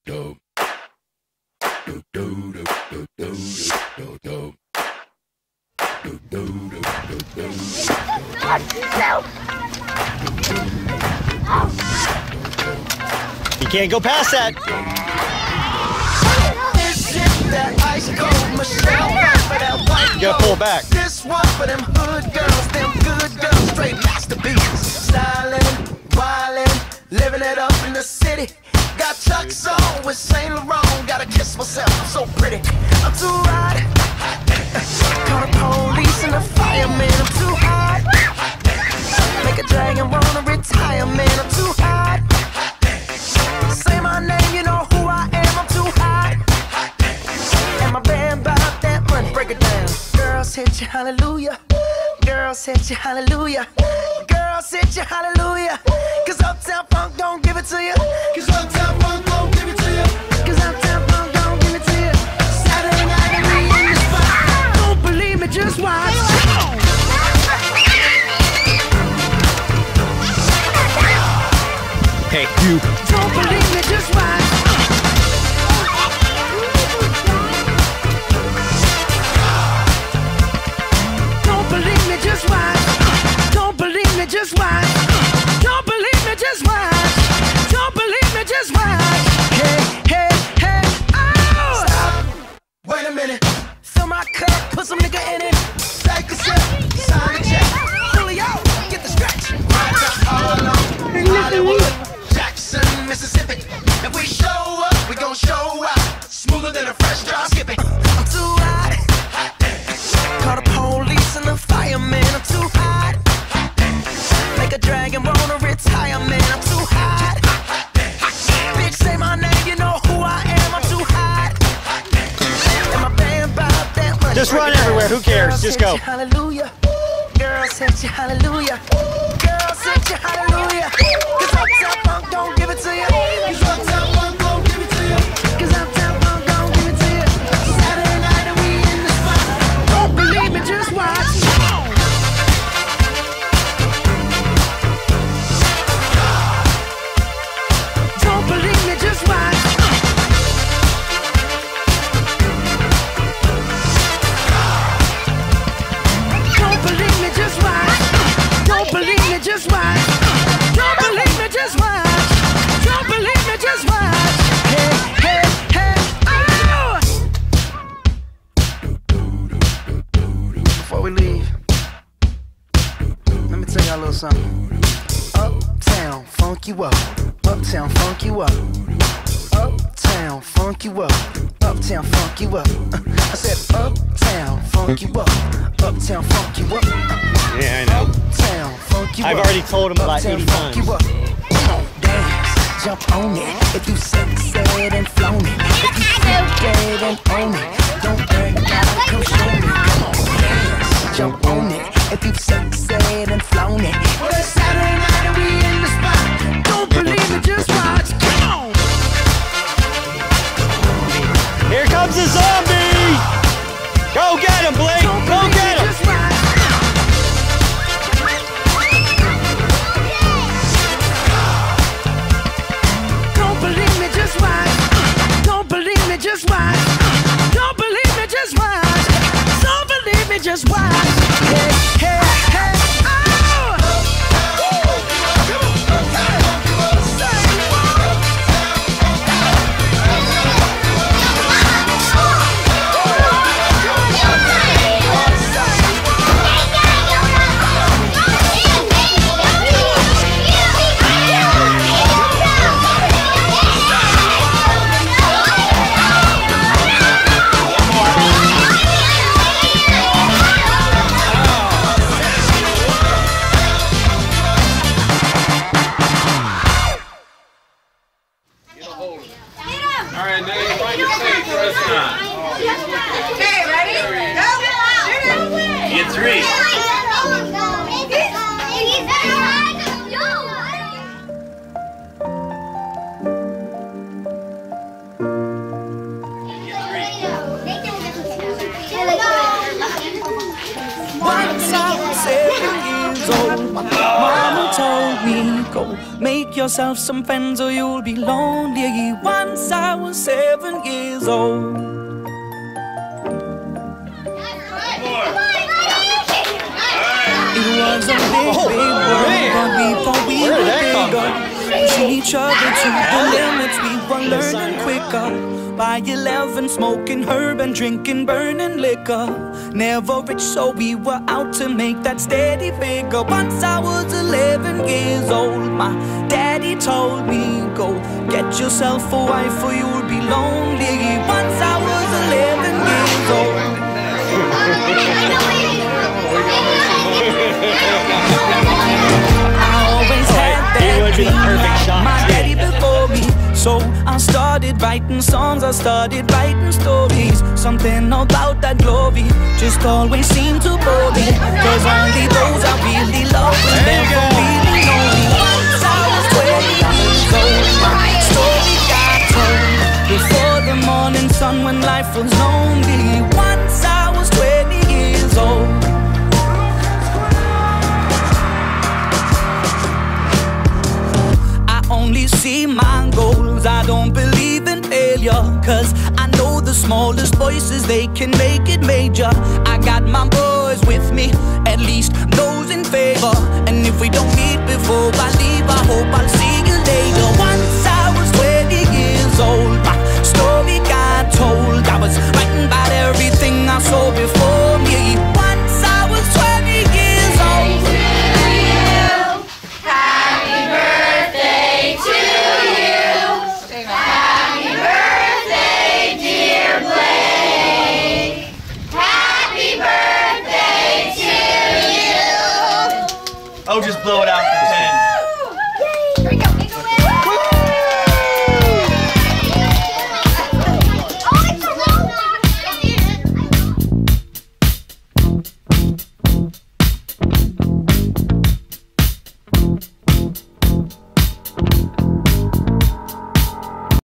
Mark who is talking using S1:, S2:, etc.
S1: You can't go past that. You gotta pull back.
S2: This one for them hood girls, straight masterpieces. Stylin', wildin', living it up in the city. Got Chuck's on with Saint Laurent. Gotta kiss myself, I'm so pretty. I'm too hot. Call the police and the fireman. I'm too hot. Make a dragon wanna retire, man. I'm too hot. Say my name, you know who I am. I'm too hot. And my band bought that money. Break it down. Girls hit you, hallelujah. Girls hit you, hallelujah. Girls hit you, hallelujah. Cause Uptown Funk don't give it to you. Cause Uptown Funk don't give it to you. Cause Uptown Funk don't give it to you. Saturday night and we in the spot. Don't believe me, just watch.
S1: Hey, you.
S2: Don't believe me, just watch. Don't believe me, just watch. Don't believe me, just watch. Don't believe me, just watch. Don't believe me, just watch. Hey, hey, hey, oh! Stop. Wait a minute. Fill my cup, put some nigga in it. Take a sip, sign the check. Julio, get the stretch. Right up all along Hollywood, Jackson, Mississippi. If we show up, we gon' show out. Smoother than a fresh drop skipping. I'm too hot. Call the police and the fireman. I'm too hot. Make a dragon wanna retire, man. I'm too hot. Bitch, say my name, you know who I am. I'm too hot. And my band bought that money.
S1: Just run everywhere. Who cares? Just go.
S2: Hallelujah. Girls hit you, hallelujah. Girls hit you, hallelujah. Cause Uptown Funk don't give it to you. Cause Uptown Funk don't give it to you. Cause Uptown Funk don't give it to you. Saturday night and we in the spot. Don't believe me, just watch. Don't believe me, just watch. Don't believe me, just watch. Don't believe me, just watch. Don't believe me, just watch. Don't believe me, just watch. Hey, hey, hey, oh! Before we leave, let me tell y'all a little something. Uptown, funk you up. Uptown, funk you up. Uptown, funk you up. Uptown, funk you up. I said uptown, funk you up. Uptown, funk you up.
S1: Yeah, I know.
S2: Uptown, funk you up.
S1: I've already told him about
S2: Uptown,
S1: 80
S2: funk
S1: times.
S2: you up. Come on, dance, jump on it. If you sexed and flown it. If you freaked and own it. Don't break down, come show me. Come on, dance, jump on it. If you sexed and flown it. Well, it's Saturday night and we in the spot. Don't believe me, just watch. Come on.
S1: Here comes the zombie! Go get him, Blake! Go get him!
S2: Don't believe me, just watch. Don't believe me, just watch. Don't believe me, just watch. Don't believe me, just watch. Hey, hey, hey, oh!
S3: Alright, now you find your stage, press 9.
S4: Okay, ready? Go!
S3: Get 3.
S2: Once I was 7 years old, my mama told me go
S5: Make yourself some friends or you'll be lonely. Once I was 7 years old. It was a big, big world, but before we were bigger, pushing each other to the limits, we were learning quicker. By 11, smoking herb and drinking burning liquor. Never rich, so we were out to make that steady figure. Once I was 11 years old, my daddy told me, go get yourself a wife or you'll be lonely. Once I was 11 years old. I always had that dream, my daddy before me. So I started writing songs, I started writing stories. Something about that glory just always seemed to bore me. Cause only those I really love will never really know me. Once I was 20 years old, my story got told before the morning sun when life was lonely. Once I was 20 years old. Only see my goals, I don't believe in failure. Cause I know the smallest voices, they can make it major. I got my boys with me, at least those in favor. And if we don't meet before I leave, I hope I'll see you later. Once I was 20 years old, my story got told. I was writing about everything I saw before me. Once I was 20 years old.
S4: Happy birthday to you. Happy birthday, dear Blake. Happy birthday to you.
S1: Oh, just blow it out.